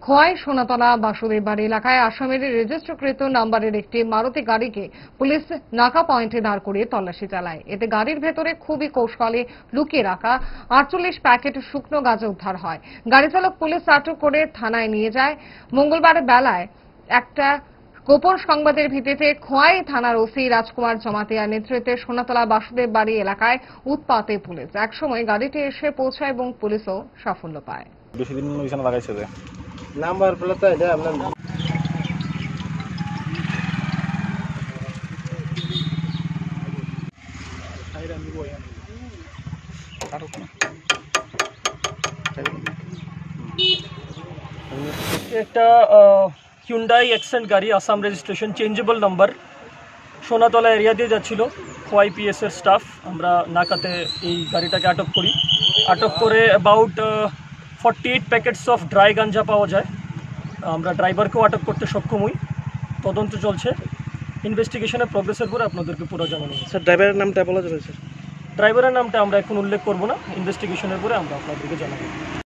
খোয়াই সোনাতলা বাসুদেব বাড়ি এলাকায় আসামের রেজিস্ট্রিকৃত নাম্বারের একটি মারুতি গাড়িকে পুলিশ নাকা পয়েন্টে দাঁড় করিয়ে তল্লাশি চালায়। এতে গাড়ির ভেতরে খুবই কৌশলে লুকিয়ে রাখা 48 প্যাকেট শুকনো গাঁজা উদ্ধার হয়। গাড়ি চালক পুলিশ আটক করে থানায় নিয়ে যায়। মঙ্গলবার বেলায় একটা গোপন সংবাদের ভিত্তিতে খোয়াই থানার ওসি রাজকুমার জমাতিয়ার নেতৃত্বে সোনাতলা বাসুদেব বাড়ি এলাকায় উৎপাতে পুলিশ। একসময় গাড়িটি এসে পৌঁছায় এবং পুলিশও সাফল্য পায়। বেশি দিন ওইখানে লাগাইছে যে নাম্বার প্লেট এটা আপনার একটা হিউন্ডাই অ্যাকসেন্ট গাড়ি, Assam registration, changeable number, Sonatala area দিয়ে যাচ্ছিল। খোয়াই পিএস এর স্টাফ আমরা নাকাতে এই গাড়িটাকে আটক করি। আটক করে about 48 packets of dry ganja পাওয়া যায়। আমরা ড্রাইভারকেও আটক করতে সক্ষম হই। তদন্ত চলছে, ইনভেস্টিগেশনের প্রোগ্রেসের পরে আপনাদেরকে পুরো জানানো হবে। স্যার ড্রাইভারের নামটা বলা যাবে স্যার? ড্রাইভারের নামটা আমরা এখন উল্লেখ করব না, ইনভেস্টিগেশনের পরে আমরা আপনাদেরকে জানাবো।